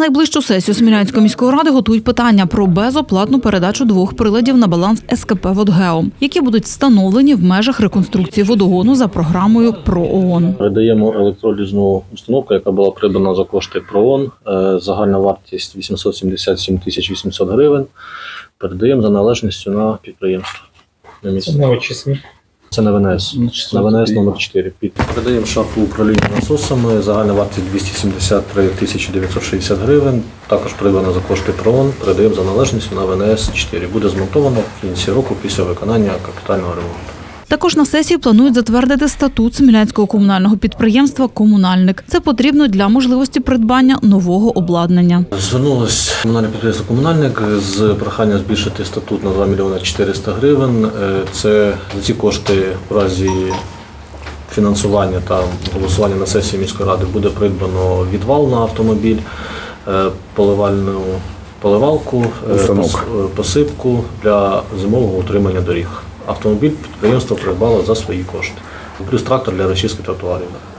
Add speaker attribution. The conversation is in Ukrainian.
Speaker 1: найближчу сесію Смілянської міської ради готують питання про безоплатну передачу 2 приладів на баланс СКП «Водгео», які будуть встановлені в межах реконструкції водогону за програмою ПРООН.
Speaker 2: Передаємо електролізну установку, яка була придбана за кошти ПРООН. Загальна вартість 877 800 гривень. Передаємо за належністю на підприємство.
Speaker 3: Це не очисні.
Speaker 2: Це на ВНС. На ВНС номер 4. Передаємо шафу управління насосами. Загальна вартість 273 960 гривень. Також придбана за кошти ПРООН. Передаємо за належністю на ВНС 4. Буде змонтовано в кінці року після виконання капітального ремонту.
Speaker 1: Також на сесії планують затвердити статут Смілянського комунального підприємства «Комунальник». Це потрібно для можливості придбання нового обладнання.
Speaker 2: Звернулось комунальне підприємство «Комунальник» з проханням збільшити статут на 2 мільйони 400 гривень. Це за ці кошти в разі фінансування та голосування на сесії міської ради буде придбано відвал на автомобіль, поливальну поливалку, посипку для зимового утримання доріг. Автомобіль підприємство придбало за свої кошти. Плюс трактор для розчистки тротуарів.